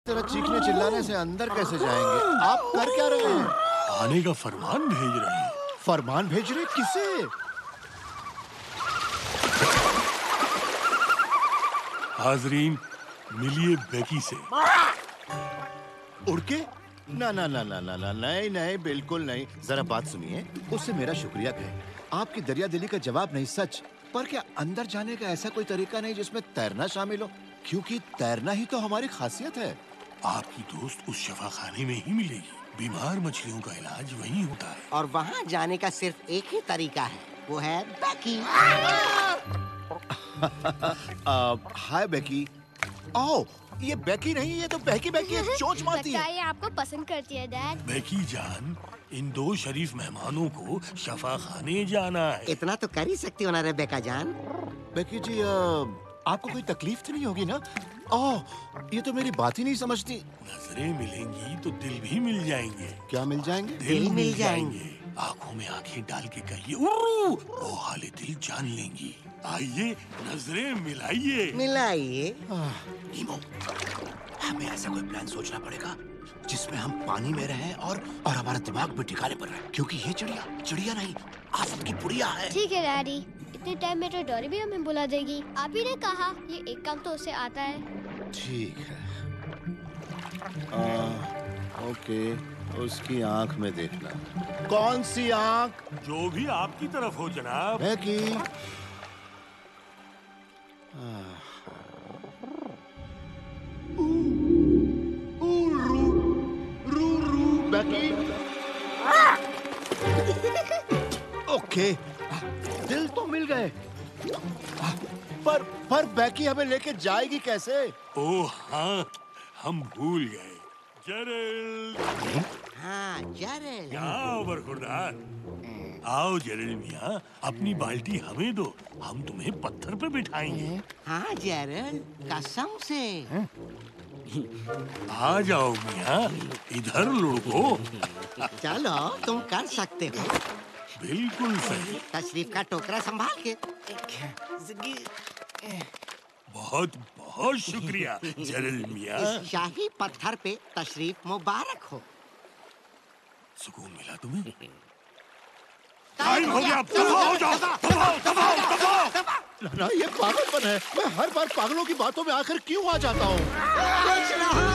तेरा चीखने चिल्लाने से अंदर कैसे जाएंगे? आप कर क्या रहे हैं? आने का फरमान भेज रहे हैं। फरमान भेज रहे किसे? हाजरीन, मिलिए बेकी से। उड़ के? ना ना ना ना ना ना, नहीं नहीं, बिल्कुल नहीं। जरा बात सुनिए, उससे मेरा शुक्रिया कहें। आपकी दरिया दिली का जवाब नहीं, सच। पर क्या अंदर जाने का ऐसा कोई तरीका नहीं जिसमें तैरना शामिल हो? क्योंकि तैरना ही तो हमारी खासियत है। आपकी दोस्त उस शफाखाने में ही मिलेगी। बीमार मछलियों का इलाज वहीं होता है। और वहाँ जाने का सिर्फ एक ही तरीका है, वो है बेकी। हाय बेकी। आओ, ये बेकी नहीं, ये तो बहकी बेकी है, चोंच मारती लगता है। है ये आपको पसंद करती है डैड। बेकी जान, इन दो शरीफ मेहमानों को शफाखाने जाना है। इतना तो कर ही सकती हो ना रेबेका जान। बेकी जी, आपको कोई तकलीफ तो नहीं होगी ना? ओह, ये तो मेरी बात ही नहीं समझती। नजरें मिलेंगी तो दिल भी मिल जाएंगे। क्या मिल जाएंगे? दिल मिल जाएंगे। आंखों में आंखें डाल के कहिए उर्रू, वो हाले दिल जान लेंगी। आइए नजरें मिलाइए। मिलाइए। नीमो, हमें ऐसा कोई प्लान सोचना पड़ेगा जिसमें हम पानी में रहें और हमारा दिमाग भी ठिकाने पर रहे, क्योंकि ये चिड़िया नहीं, आफत की पुड़िया है। ठीक है डैडी, इतने टाइम में तो डोरी भी हमें बुला देगी। आप ही ने कहा ये एक काम तो उसे आता है। ठीक है। ओके, उसकी आंख में देखना। कौन सी आंख? जो भी आपकी तरफ हो जनाब। बेकी। बेकी। ओके, दिल तो मिल गए, पर बेकी हमें लेके जाएगी कैसे? ओह हाँ, हम भूल गए। जेरेल। हाँ जेरेल। आओ बरखुरदार। आओ जेरेल मियाँ, अपनी बाल्टी हमें दो, हम तुम्हें पत्थर पे बिठाएंगे। हाँ जेरेल, कसम से। आ जाओ मियाँ, इधर लुढ़को। चलो, तुम कर सकते हो। बिल्कुल सही। तशरीफ का टोकरा संभाल के। बहुत बहुत शुक्रिया जेरेल मियाँ। इस शाही पत्थर पे तशरीफ मुबारक हो। सुकून मिला तुम्हें? टाइम हो गया, दफा हो जाओ, दफा। ना, ये पागलपन है। मैं हर बार पागलों की बातों में आखिर क्यों आ जाता हूँ? कुछ रहा